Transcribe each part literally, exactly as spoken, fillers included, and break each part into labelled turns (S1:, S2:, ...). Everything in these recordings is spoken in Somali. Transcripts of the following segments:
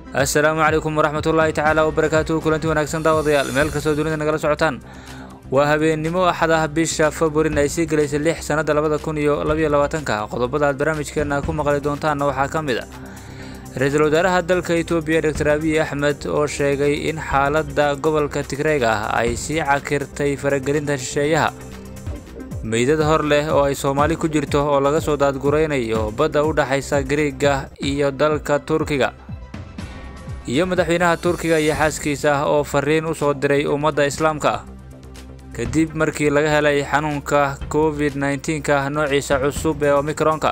S1: السلام عليكم ورحمة الله تعالى وبركاته. كلنتي وناكسن داوديال meel kasto dunida nagala socotaan waa habeenimo axada bisha February ay sii galayso lix sanada labada kun iyo laba iyo labaatanka. qodobada aad barnaamijkeena ku maqli doontaan waxa kamid ah Ra'iisul Wasaaraha dalka Itoobiya Doctor Abiy Ahmed oo sheegay in xaaladda gobolka Tigray ay sii cakirtay faragelinta shisheeyaha meydad hor leh oo ay Soomaali ku jirto oo laga soo daadguraynayo badda u dhaxaysa Greega iyo dalka Turkiga iyo madaxweynaha Turkiga iyo xaaskiisa oo fariin u soo diray ummadda Islaamka kadib markii laga helay xanuunka COVID nineteen ka noociisa cusub ee Omicron-ka.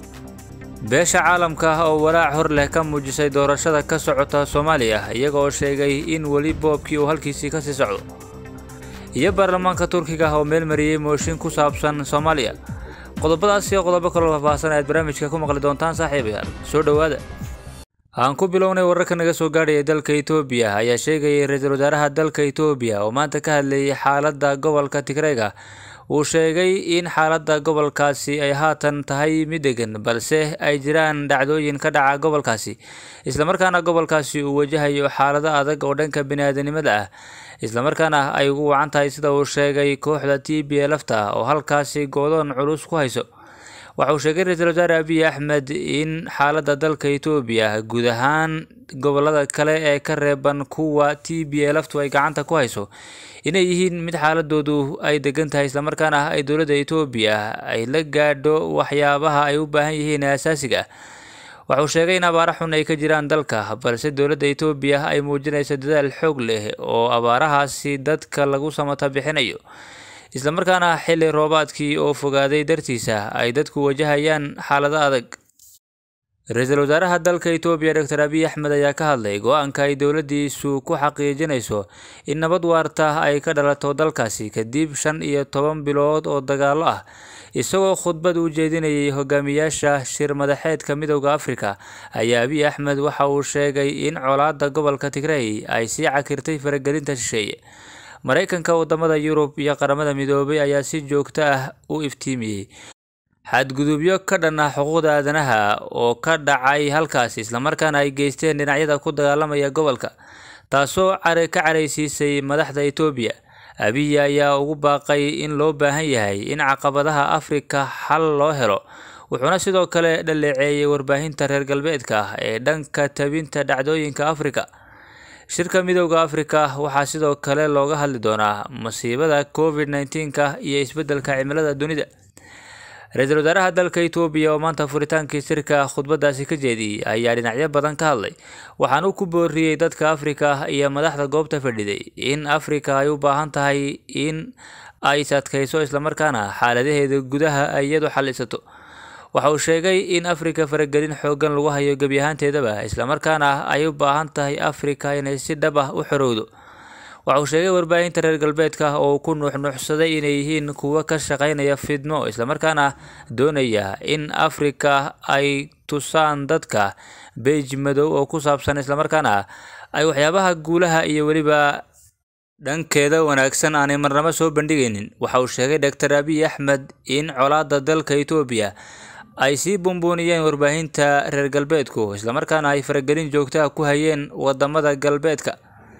S1: beesha caalamka oo walaac hor leh ka muujisay doorashada ka socota Soomaaliya iyaga oo sheegay in wali boobkii uu halkiisii ka sii socdo iyo baarlamaanka Turkiga oo meel mariyay mooshin ku saabsan Soomaaliya. qodobadaas iyo qodobo kale oo faahfaahsan aad barnaamijka ku maqli doontaan saaxiibayaal. soo dhawaada. aan ku bilownay wararka naga soo gaadhay dalka Itoobiya ayaa sheegay Ra'iisul Wasaaraha dalka Itoobiya oo maanta ka hadlayay xaaladda gobolka Tigray uu sheegay in xaaladda gobolkaasi ay haatan tahay mid degan balse ay jiraan dhacdooyin ka dhaca gobolkaasi isla markaana gobolkaasi uu wajahayo xaalado adag oo dhanka bini'aadanimada ah isla markaana ay ugu wacan tahay sida uu sheegay kooxda T P L F oo halkaasi go'doon culus ku hayso. waxa uu sheegay Ra'iisul Wasaare Abiy Ahmed in xaaladda dalka Itoobiya guud ahaan gobolada kale ee ka reeban kuwa T P L F ay gacanta ku hayso inay yihiin mid xaaladoodu ay degan tahay isla markaana ay dowladda Itoobiya ay la gaadho waxyaabaha ay u baahan yihiin asaasiga. waxa uu sheegay in abaaro xun ay ka jiraan dalka balse dowladda Itoobiya ay muujinayso dadaal xoog leh oo abaarahaasi dadka lagu samata bixinayo isla markaana xilli roobaadkii oo fogaaday dartiisa ay dadku wajahayaan xaalado adag. Ra'iisul Wasaaraha dalka Itoobiya Doctor Abiy Ahmed ayaa ka hadlay go'aanka ay dowladdiisu ku xaqiijinayso in nabad waarta ay ka dhalato dalkaasi kadib shan iyo toban bilood oo dagaalo ah isagoo khudbad u jeedinayay hogaamiyaasha shir madaxeedka Midowga Afrika ayaa Abiy Ahmed waxa uu sheegay in colaadda gobolka Tigray ay sii cakirtay faragelinta shisheeye. Mareykanka wadamada Yurub iyo qaramada midoobay ayaa si joogto ah u iftiimiyay xadgudubyo ka dhan ah xuquuqda aadanaha oo ka dhacay halkaas isla markaana ay geysteen dhinacyada ku dagaalamaya gobolka taasoo care ka careysiisay madaxda Itoobiya. Abiy ayaa ugu baaqay in loo baahan yahay in caqabadaha Afrika xal loo helo wuxuuna sidoo kale dhaleeceeyay warbaahinta reer galbeedka ee dhanka tabinta dhacdooyinka Afrika. shirka Midowga Afrika waxaa sidoo kale looga hadli doonaa masiibada COVID nineteen ka iyo isbeddelka cimilada dunida. Ra'iisul Wasaaraha dalka Itoobiya oo maanta furitaankii shirka khudbadaasi ka jeediyay ayaa dhinacyo badan ka hadlay waxaana uu ku booriyay dadka Afrika iyo madaxda goobta fadhiday in Afrika ay u baahan tahay in ay sadkayso isla markaana xaaladaheeda gudaha ay iyadu xallisato. waxa uu sheegay in Afrika faragelin xoogan lagu hayo gabi ahaanteedaba isla markaana ay u baahan tahay Afrika inay si dhab ah u xorowdo. waxa uu sheegay warbaahinta reer galbeedka oo ku nuuxnuuxsaday inay yihiin kuwa ka shaqeynaya fidno isla markaana doonaya in Afrika ay tusaan dadka beej madow oo ku saabsan isla markaana ay waxyaabaha guulaha iyo waliba dhankeeda wanaagsan aanay marnaba soo bandhigaynin. waxa uu sheegay Doctor Abiy Ahmed in colaadda dalka Itoobiya ay si buunbuuniyeen warbaahinta reer galbeedku isla markaana ay faragelin joogto ah ku hayeen wadamada galbeedka.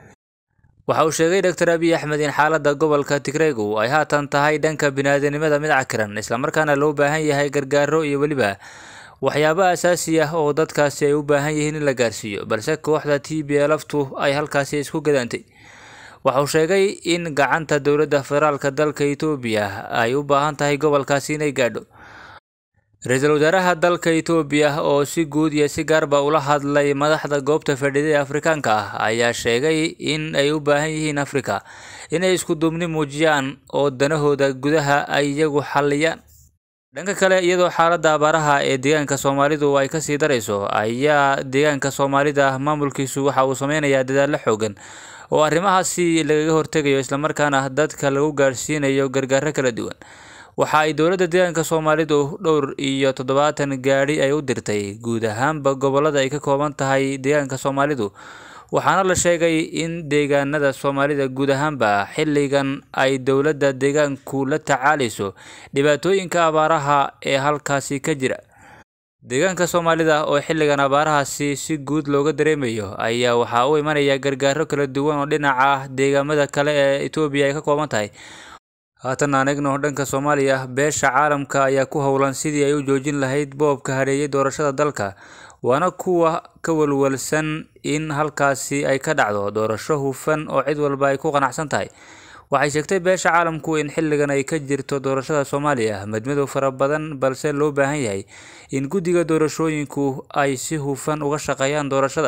S1: waxa uu sheegay Doctor Abiy Ahmed in xaaladda gobolka Tigray ay haatan tahay dhanka bini'aadanimada mid cakiran isla markaana loo baahan yahay gargaaro iyo waliba waxyaabo asaasi ah oo dadkaasi ay u baahan yihiin in la gaarsiiyo balse kooxda T P L F ay halkaasi isku gadaantay. waxa uu sheegay in gacanta dowladda federaalka dalka Itoobiya ay u baahan tahay gobolkaasi inay gaadho. Ra'iisul Wasaaraha dalka Itoobiya oo si guud iyo si gaarba ula hadlay madaxda goobta fadhiday Afrikaanka ah ayaa sheegay in ay u baahan yihiin Afrika inay isku duubni muujiyaan oo danahooda gudaha ay iyagu xalliyaan. dhanka kale iyadoo xaaladda abaaraha ee deegaanka Soomaalidu ay ka sii darayso ayaa deegaanka Soomaalida maamulkiisu waxa uu sameynayaa dadaal xoogan oo arrimahaasi lagaga hortagayo isla markaana dadka lagu gaarsiinayo gargaar kala duwan. waxa ay dowladda deegaanka Soomaalidu dhowr iyo toddobaatan gaari ay u dirtay guud ahaanba gobolada ay ka kooban tahay deegaanka Soomaalidu waxaana la sheegay in deegaanada Soomaalida guud ahaanba xilligan ay dowladda deegaanku la tacaalayso dhibaatooyinka abaaraha ee halkaasi ka jira. deegaanka Soomaalida oo xilligan abaarahaasi si guud looga dareemayo ayaa waxa uu imanaya gargaaro kala duwan oo dhinaca deegaamada kale ee Itoobiya ay ka kooban tahay. haatan aan eegno dhanka Soomaaliya, beesha caalamka ayaa ku howlan sidii ay u joojin lahayd boobka hareeyay doorashada dalka, waana kuwa ka walwalsan in halkaasi ay ka dhacdo doorasho hufan oo cid walba ay ku qanacsan tahay. waxay sheegtay beesha caalamku in xilligan ay ka jirto doorashada Soomaaliya madmadow fara badan, balse loo baahan yahay in guddiga doorashooyinku ay si hufan uga shaqeeyaan doorashada.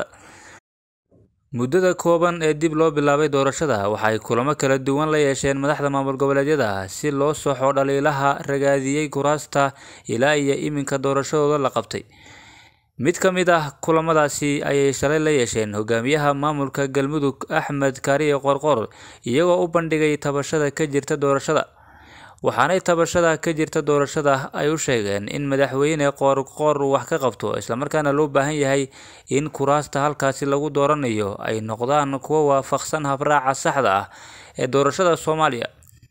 S1: muddada kooban ee dib loo bilaabay doorashada waxay kulamo kala duwan la yeesheen madaxda maamul goboleedyada si loo soxo dhaliilaha ragaadiyay kuraasta ilaa iyo iminka doorashadooda la qabtay. mid ka mid ah kulamadaasi ayay shalay la yeesheen hogaamiyaha maamulka Galmudug Axmed Kaariye Qorqor, iyagoo u bandhigay tabashada ka jirta doorashada. waxaanay tabashada ka jirta doorashada ay u sheegeen in madaxweyne Qorqor wax ka qabto, isla markaana loo baahan yahay in kuraasta halkaasi lagu dooranayo ay noqdaan kuwo waafaqsan habraaca saxda ah ee doorashada Soomaaliya.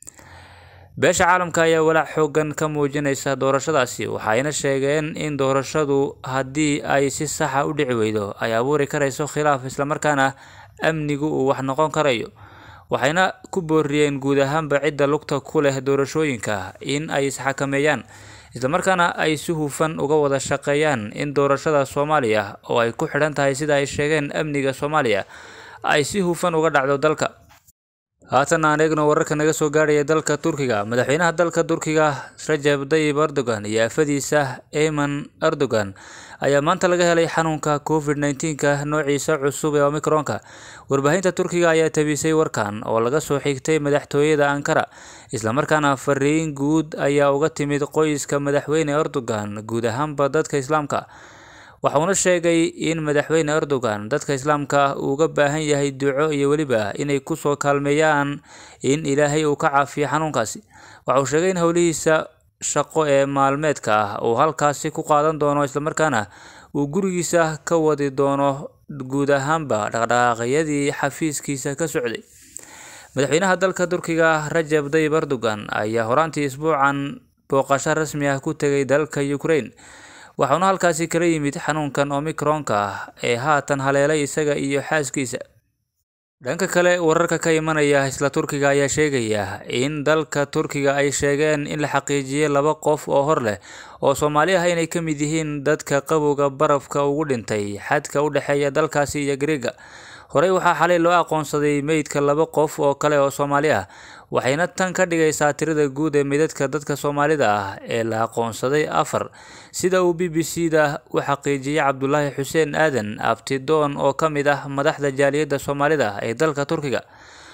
S1: beesha caalamka ayaa walaac xoogan ka muujinaysa doorashadaasi, waxayna sheegeen in doorashadu haddii ay si sax ah u dhici weydo ay abuuri karayso khilaaf, isla markaana amnigu uu wax noqon karayo. waxayna ku booriyeen guud ahaanba cidda lugta ku leh doorashooyinka in ay isxakameeyaan, isla markaana ay si hufan uga wada shaqeeyaan in doorashada Soomaaliya oo ay ku xidhan tahay sida ay sheegeen amniga Soomaaliya ay si hufan uga dhacdo dalka. haatan aan eegno wararka naga soo gaaraya dalka Turkiga. madaxweynaha dalka Turkiga Recep Tayyip Erdogan iyo afadiisa Ayman Erdogan ayaa maanta laga helay xanuunka covid nineteen ka noociisa cusub ee Omicron-ka. warbaahinta Turkiga ayaa tabisay warkan oo laga soo xigtay madaxtooyada Ankara, isla markaana fariin guud ayaa uga timid qoyska madaxweyne Erdogan guud ahaanba dadka Islaamka. waxauna sheegay in madaxweyne Erdogan dadka Islaamka uu uga baahan yahay duco iyo weliba inay ku soo kaalmeeyaan in Ilaahay uu ka caafiyo xanuunkaasi. waxa uu sheegay in howlihiisa shaqo ee maalmeedka ah uu halkaasi ku qaadan doono, isla markaana uu gurigiisa ka wadi doono guud ahaanba dhaqdhaqaaqyadii xafiiskiisa ka socday. madaxweynaha dalka Turkiga Recep Tayyip Erdogan ayaa horaantii isbuucan booqasho rasmi ah ku tagay dalka Ukraine, waxaana halkaasi kala yimid xanuunkan Omicron-ka ah ee haatan haleelay isaga iyo xaaskiisa. dhanka kale, wararka ka imanaya isla Turkiga ayaa sheegaya in dalka Turkiga ay sheegeen in la xaqiijiyay laba qof oo hor leh oo Soomaali ah inay ka mid yihiin dadka qabowga barafka ugu dhintay xadka u dhexeeya dalkaasi iyo Greega. horey waxaa xalay loo aqoonsaday meydka laba qof oo kale oo Soomaali ah, waxayna tan ka dhigaysaa tirada guud ee meydadka dadka Soomaalida ah ee la aqoonsaday afar, sida uu B B C-da u xaqiijiyay Cabdulaahi Xuseen Aadan Abtidoon oo ka mid ah madaxda jaaliyadda Soomaalida ee dalka Turkiga.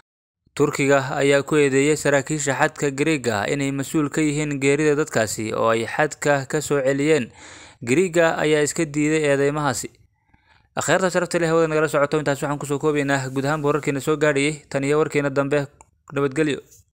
S1: Turkiga ayaa ku eedeeyay saraakiisha xadka Greega inay mas'uul ka yihiin geerida dadkaasi oo ay xadka ka soo celiyeen. Greega ayaa iska diiday eedeymahaasi. akhyaarta sharafta leh hawada nagala socoto, intaas waxaan kusoo koobaynaa guud ahaan wararkeena soo gaadhayay tan iyo warkeena dambe. nabadgelyo.